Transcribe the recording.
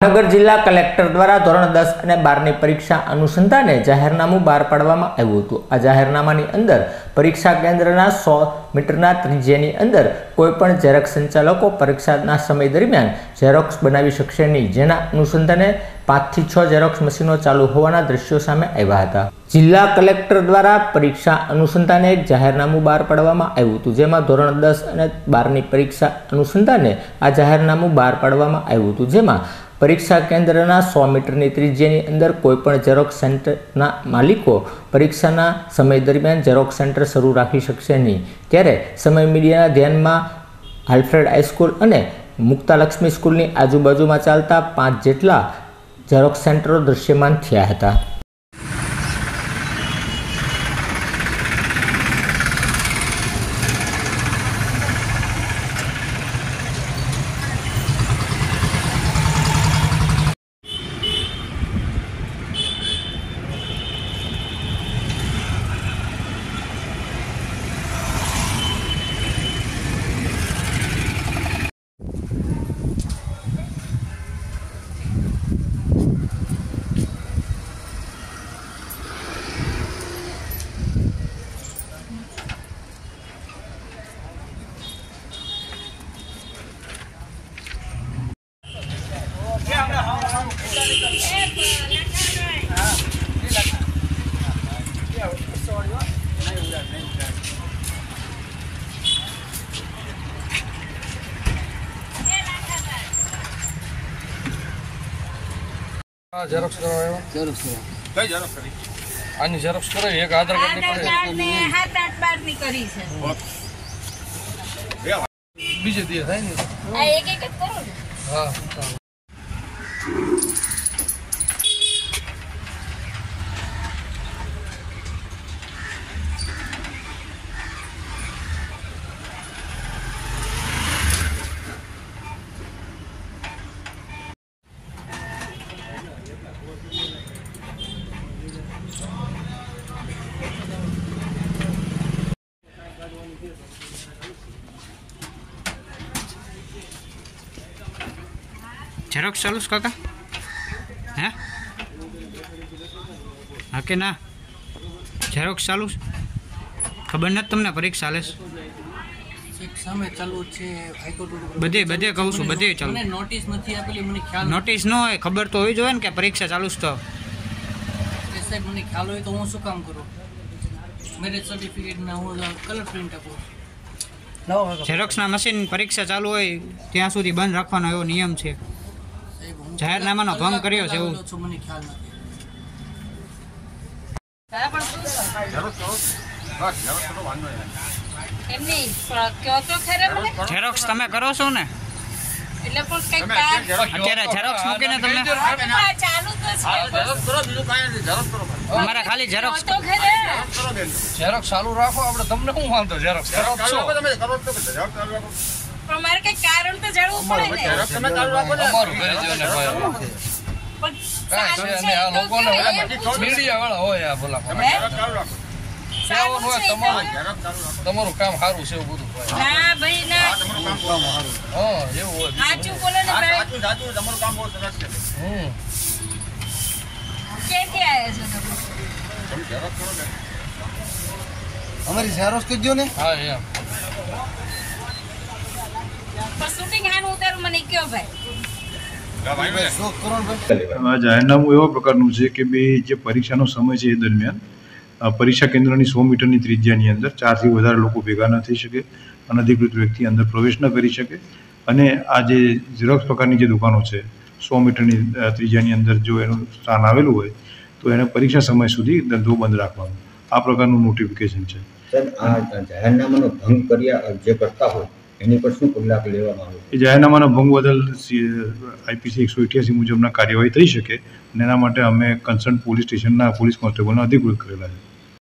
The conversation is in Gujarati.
ભાવનગર જિલ્લા કલેક્ટર દ્વારા ધોરણ 10 અને 12ની પરીક્ષા અનુસંધાને જાહેરનામું બહાર પાડવામાં આવ્યું હતું। આ જાહેરનામાની અંદર પરીક્ષા કેન્દ્રના 100 મીટરના ત્રિજ્યાની અંદર કોઈપણ ઝેરોક્ષ સંચાલકો પરીક્ષાના સમય દરમિયાન ઝેરોક્ષ બનાવી શકશે નહીં, જેના અનુસંધાને 5 થી 6 ઝેરોક્ષ મશીનો ચાલુ હોવાના દ્રશ્યો સામે આવ્યા હતા। જિલ્લા કલેક્ટર દ્વારા પરીક્ષા અનુસંધાને એક જાહેરનામું બહાર પાડવામાં આવ્યું હતું, જેમાં ધોરણ 10 અને 12ની પરીક્ષા અનુસંધાને આ જાહેરનામું બહાર પાડવામાં આવ્યું હતું, જેમાં પરીક્ષા કેન્દ્રના 100 મીટરની ત્રિજ્યાની અંદર કોઈપણ ઝેરોક્ષ સેન્ટરના માલિકો પરીક્ષાના સમય દરમિયાન ઝેરોક્ષ સેન્ટર શરૂ રાખી શકશે નહીં। ત્યારે સમય મીડિયાના ધ્યાનમાં આલ્ફ્રેડ હાઈસ્કૂલ અને મુક્તાલક્ષ્મી સ્કૂલની આજુબાજુમાં ચાલતા 5 જેટલા ઝેરોક્ષ સેન્ટરો દૃશ્યમાન થયા હતા। ઝેરોક્ષ કરાવ્યો ઝેરોક્ષ કઈ ઝેરોક્ષ કરી આની ઝેરોક્ષ કરાવી એક આધાર કાર્ડ ની 7-8 ની કરી છે બીજે દી થાય ને આ એક જ કરો ને હા ઝેરોક્ષ ચાલુ છે કાકા? હે હા કે ના? ઝેરોક્ષ ચાલુ છે? ખબર નથી તમને? પરીક્ષા ચાલે છે બધે કહું છું, બધે ચાલુ। નોટિસ નથી આપેલી, મને ખ્યાલ નોટિસ ન હોય, ખબર તો હોવી જોઈએ ને કે પરીક્ષા ચાલુ છે। તો સાહેબ મને ખ્યાલ હોય તો હું શું કામ કરું? મેરેજ સર્ટિફિકેટ ના હું કલર પ્રિન્ટ આપું। ઝેરોક્ષના મશીન પરીક્ષા ચાલુ હોય ત્યાં સુધી બંધ રાખવાનો એવો નિયમ છે। જાહેરનામાનો ભંગ કર્યો છે એવું મને ખ્યાલ નથી। ઝેરોક્ષ તમે કરો છો ને? અત્યારે ઝેરોક્ષ મૂકીને તમને અમારા ખાલી ઝેરોક્ષ ચાલુ રાખો। આપણે તમને શું વાંધો? ઝેરોક્ષ અમારે કઈ કારણ તો જાણવું પડે ને। તમારું કામ સારું છે એવું બધું? ના ભાઈ ના, હા એવું હોય સાચું બોલો ને ભાઈ। તમારું કામ બહુ સરસ છે। ક્યાંથી આવ્યા છો તમે? અમારી ઝેરોક્ષ કરજો ને। હા એમ શૂટિંગ હાનું ઉતારું મને કયો ભાઈ। જાહેરનામું એવા પ્રકારનું છે કે જે પરીક્ષાનો સમય છે એ દરમિયાન પરીક્ષા કેન્દ્રની 100 મીટરની ત્રિજ્યાની અંદર 4 થી વધારે લોકો ભેગા ન થઈ શકે, અનધિકૃત વ્યક્તિ અંદર પ્રવેશ ન કરી શકે, અને આ જે ઝેરોક્ષ પ્રકારની જે દુકાનો છે 100 મીટરની ત્રિજ્યાની અંદર જો એનું સ્થાન આવેલું હોય તો એને પરીક્ષા સમય સુધી ધંધો બંધ રાખવાનો, આ પ્રકારનું નોટિફિકેશન છે। આ જાહેરનામાનો ભંગ કર્યા જે કરતા હોય એની પર શું પગલાં લેવામાં આવે? એ જાહેરનામાના ભંગ બદલ આઈપીસી 188 મુજબના કાર્યવાહી થઈ શકે, અને એના માટે અમે કન્સર્ન પોલીસ સ્ટેશનના પોલીસ કોન્સ્ટેબલને અધિકૃત કરેલા છે।